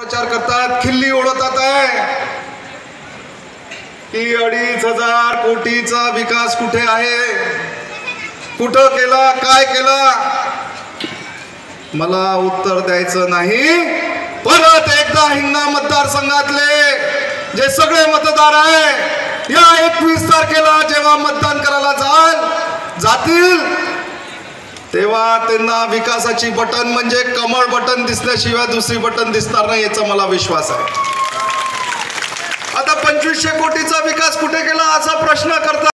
प्रचार करतात, खिल्ली उडवतात आहे की 2,500 कोटीचा विकास कुठे आहे, कुठं केला, काय केला. मला उत्तर द्यायचं नाही. परत एकदा हिंगणा मतदारसंघातले जे सगळे मतदार आहे या 21 तारखेला जेव्हा मतदान करायला जातील तेव्हा त्यांना विकासाची बटन म्हणजे कमळ बटन दिसल्याशिवाय दुसरी बटन दिसणार नाही याचा मला विश्वास आहे. आता 2500 कोटीचा विकास कुठे केला असा प्रश्न करतात.